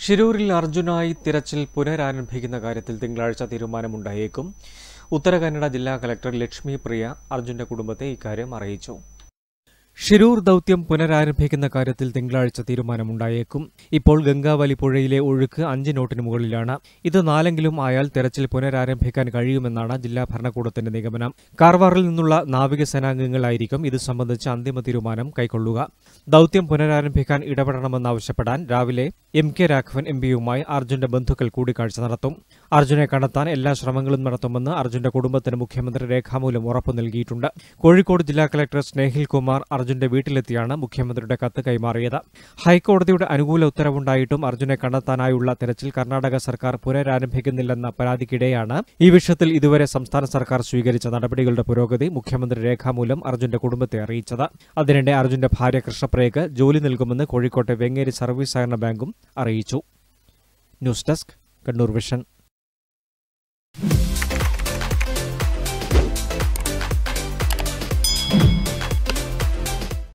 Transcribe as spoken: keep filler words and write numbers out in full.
ഷിരൂരിൽ അർജുനായി തിരച്ചിൽ പുനരാരംഭിക്കുന്ന കാര്യത്തിൽ തിങ്കളാഴ്ച തീരുമാനമുണ്ടായേക്കും. ഉത്തര കന്നഡ ജില്ലാ കളക്ടർ ലക്ഷ്മി പ്രിയ അർജുന്റെ കുടുംബത്തെ ഇക്കാര്യം അറിയിച്ചു. ഷിരൂർ ദൌത്യം പുനരാരംഭിക്കുന്ന കാര്യത്തിൽ തിങ്കളാഴ്ച തീരുമാനമുണ്ടായേക്കും. ഇപ്പോൾ ഗംഗാവലി പുഴയിലെ ഒഴുക്ക് അഞ്ച് നോട്ടിന് മുകളിലാണ്. ഇത് നാലെങ്കിലും ആയാൽ തെരച്ചിൽ പുനരാരംഭിക്കാൻ കഴിയുമെന്നാണ് ജില്ലാ ഭരണകൂടത്തിന്റെ നിഗമനം. കാർവാറിൽ നിന്നുള്ള നാവികസേനാംഗങ്ങളായിരിക്കും ഇത് സംബന്ധിച്ച് അന്തിമ തീരുമാനം കൈക്കൊള്ളുക. ദൌത്യം പുനരാരംഭിക്കാൻ ഇടപെടണമെന്നാവശ്യപ്പെടാൻ രാവിലെ എം കെ രാഘവൻ എം പിയുമായി അർജുന്റെ ബന്ധുക്കൾ കൂടിക്കാഴ്ച നടത്തും. അർജുനെ കണ്ടെത്താൻ എല്ലാ ശ്രമങ്ങളും നടത്തുമെന്ന് അർജുന്റെ കുടുംബത്തിന് മുഖ്യമന്ത്രി രേഖാമൂലം ഉറപ്പു നൽകിയിട്ടുണ്ട്. കോഴിക്കോട് ജില്ലാ കളക്ടർ സ്നേഹിൽ കുമാർ അർജുന്റെ വീട്ടിലെത്തിയാണ് മുഖ്യമന്ത്രിയുടെ കത്ത് കൈമാറിയത്. ഹൈക്കോടതിയുടെ അനുകൂല ഉത്തരവുണ്ടായിട്ടും അർജുനെ കണ്ടെത്താനായുള്ള തെരച്ചിൽ കർണാടക സർക്കാർ പുനരാരംഭിക്കുന്നില്ലെന്ന പരാതിക്കിടെയാണ് ഈ വിഷയത്തിൽ ഇതുവരെ സംസ്ഥാന സർക്കാർ സ്വീകരിച്ച നടപടികളുടെ പുരോഗതി മുഖ്യമന്ത്രി രേഖാമൂലം അർജുന്റെ കുടുംബത്തെ അറിയിച്ചത്. അതിനിടെ അർജുന്റെ ഭാര്യ കൃഷ്ണപ്രിയയ്ക്ക് ജോലി നൽകുമെന്ന് കോഴിക്കോട്ടെ വെങ്ങേരി സർവീസ് സഹകരണ ബാങ്കും അറിയിച്ചു. News desk Kannur vision.